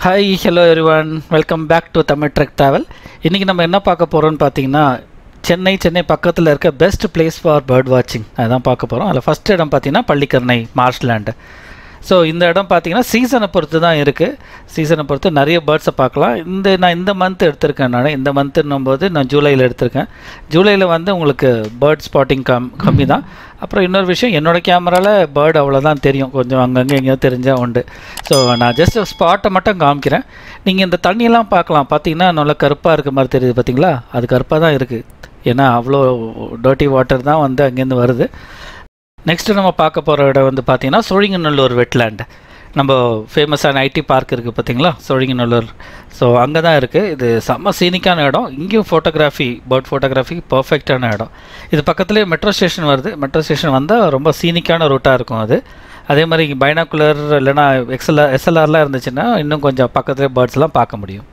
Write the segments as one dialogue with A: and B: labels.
A: Hi hello everyone, welcome back to Tamil trek travel. இன்றைக்கி நம்ம என்ன பார்க்க போகிறோம்னு பார்த்தீங்கன்னா, சென்னை பக்கத்தில் இருக்க பெஸ்ட் பிளேஸ் ஃபார் பேர்ட் வாட்சிங் அதுதான் பார்க்க போகிறோம். அதில் ஃபஸ்ட் இடம் பார்த்தீங்கன்னா பள்ளிக்கரணை மார்ஷ்லேண்டு. ஸோ இந்த இடம் பார்த்தீங்கன்னா சீசனை பொறுத்து தான் இருக்குது. சீசனை பொறுத்து நிறைய பேர்ட்ஸை பார்க்கலாம். நான் இந்த மந்த் எடுத்திருக்கேன். இந்த மந்த்துன்னும் போது நான் ஜூலையில் எடுத்திருக்கேன். ஜூலையில் வந்து உங்களுக்கு பேர்ட் ஸ்பாட்டிங் கம்மி தான். அப்புறம் இன்னொரு விஷயம், என்னோடய கேமராவில் பேர்டு அவ்வளோதான் தெரியும், கொஞ்சம் அங்கங்கே எங்கேயோ தெரிஞ்சால் உண்டு. ஸோ நான் ஜஸ்ட் ஸ்பாட்டை மட்டும் காமிக்கிறேன். நீங்கள் இந்த தண்ணியெல்லாம் பார்க்கலாம். பார்த்தீங்கன்னா நல்லா கருப்பாக இருக்க மாதிரி தெரியுது, பார்த்தீங்களா? அது கருப்பாக தான் இருக்குது, ஏன்னா அவ்வளோ டர்ட்டி வாட்டர் தான் வந்து அங்கேருந்து வருது. நெக்ஸ்ட்டு நம்ம பார்க்க போகிற இடம் வந்து பார்த்திங்கன்னா சோழிங்கநல்லூர் வெட்லேண்ட். நம்ம ஃபேமஸான ஐடி பார்க் இருக்குது பார்த்தீங்களா, சோழிங்கநல்லூர். ஸோ அங்கே தான் இருக்குது. இது செம்ம சீனிக்கான இடம். இங்கேயும் ஃபோட்டோகிராஃபி, பேர்ட் ஃபோட்டோகிராஃபி பர்ஃபெக்டான இடம். இது பக்கத்துலேயே மெட்ரோ ஸ்டேஷன் வருது. மெட்ரோ ஸ்டேஷன் வந்தால் ரொம்ப சீனிக்கான ரூட்டாக இருக்கும் அது. அதே மாதிரி பைனாக்குலர் இல்லைனா எஸ்எல்ஆர்லாம் இருந்துச்சுன்னா இன்னும் கொஞ்சம் பக்கத்துலேயே பேர்ட்ஸ்லாம் பார்க்க முடியும்.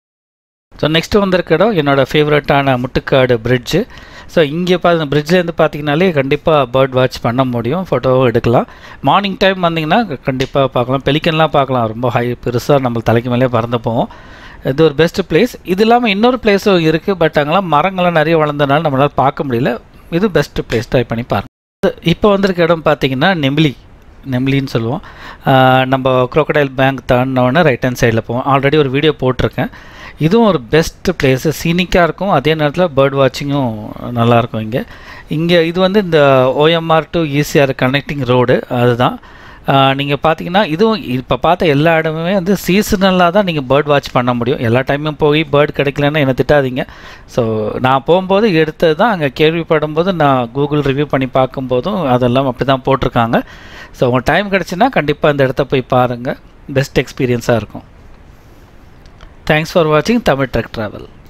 A: ஸோ நெக்ஸ்ட்டு வந்திருக்க இடம் என்னோடய ஃபேவரட்டான முட்டுக்காடு பிரிட்ஜு. ஸோ இங்கே பிரிட்ஜ்லேருந்து பார்த்தீங்கனாலே கண்டிப்பாக பேர்ட் வாட்ச் பண்ண முடியும், ஃபோட்டோவும் எடுக்கலாம். மார்னிங் டைம் வந்தீங்கன்னா கண்டிப்பாக பார்க்கலாம். பெலிக்கன்லாம் பார்க்கலாம், ரொம்ப பெருசாக நம்ம தலைக்கு மேலே பறந்து போவோம். இது ஒரு பெஸ்ட்டு பிளேஸ். இது இல்லாமல் இன்னொரு பிளேஸும் இருக்குது, பட் அங்கெல்லாம் மரங்கள்லாம் நிறைய வளர்ந்ததுனால நம்மளால் பார்க்க முடியல. இது பெஸ்ட்டு பிளேஸ், ட்ரை பண்ணி பாருங்கள். இப்போ வந்திருக்க இடம் பார்த்தீங்கன்னா நெம்லின்னு சொல்லுவோம். நம்ம குரோக்கடைல் பேங்க் தாண்டினோடனே ரைட் ஹேண்ட் சைடில் போவோம். ஆல்ரெடி ஒரு வீடியோ போட்டிருக்கேன். இதுவும் ஒரு பெஸ்ட்டு பிளேஸு, சீனிக்காக இருக்கும். அதே நேரத்தில் பேர்ட் வாட்சிங்கும் நல்லாயிருக்கும். இங்கே இது வந்து இந்த OMR to ECR connecting road, அதுதான். நீங்கள் பார்த்தீங்கன்னா இதுவும் இப்போ பார்த்த எல்லா இடமுமே வந்து சீசனலாக தான் நீங்கள் பேர்ட் வாட்ச் பண்ண முடியும். எல்லா டைமும் போய் பேர்ட் கிடைக்கலன்னா என்னை திட்டாதீங்க. ஸோ நான் போகும்போது எடுத்தது தான். அங்கே கேள்விப்படும் போது நான் கூகுள் ரிவ்யூ பண்ணி பார்க்கும்போதும் அதெல்லாம் அப்படி தான் போட்டிருக்காங்க. ஸோ உங்கள் டைம் கிடச்சின்னா கண்டிப்பாக இந்த இடத்த போய் பாருங்கள், பெஸ்ட் எக்ஸ்பீரியன்ஸாக இருக்கும். Thanks for watching Tamil Truck Travel.